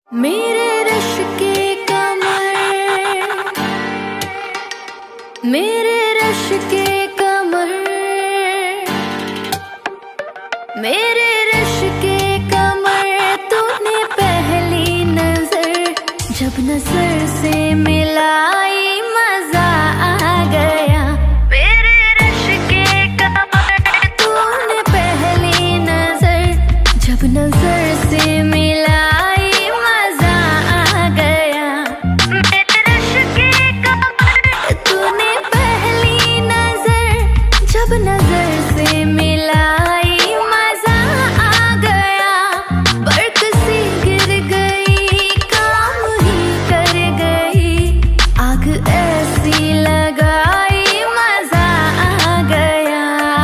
मेरे रश के कमर, मेरे रश के कमर, मेरे रश के कमर, तूने पहली नजर जब नजर से मिलाई मजा आ गया। मेरे रश के कमर, तूने पहली नजर जब नजर से मिलाई मजा आ गया। मेरे रश के कमर, तूने पहली नजर जब नजर से मिलाई मजा आ गया। बर्क सी गिर गई, काम ही कर गई, आग ऐसी लगाई मजा आ गया।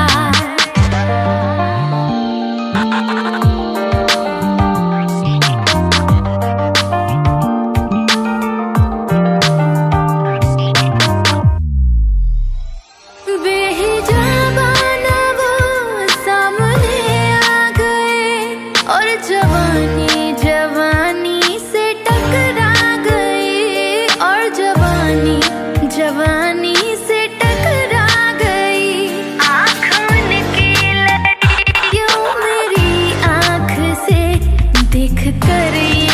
बेहिजाबान वो सामने आ गए और जवानी जवानी से टकरा गई, और जवानी जवानी से टकरा गई। आँख उनकी लड़ी यूं मेरी आँख से देख कर